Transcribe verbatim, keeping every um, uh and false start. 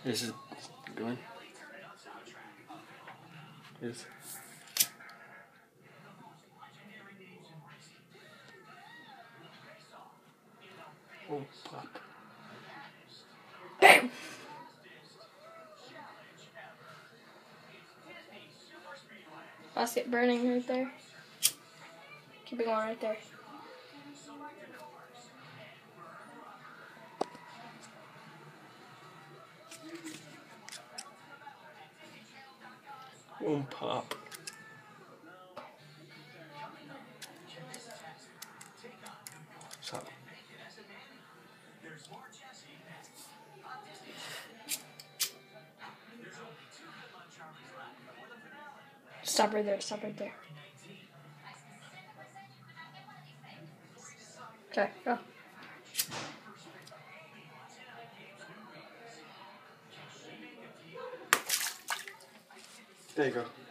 This is going. Yes. Oh, pop. Bam! Basket burning right there. Keep it going right there. Won't pop. Stop. Stop right there. Stop right there. Okay, go. There you go.